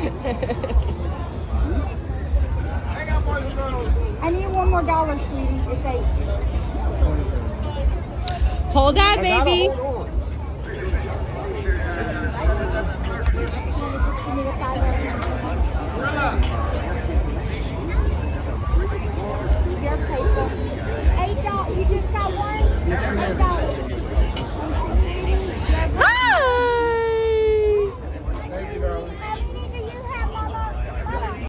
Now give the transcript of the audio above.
I need one more dollar, sweetie. It's $8. Hold on, baby.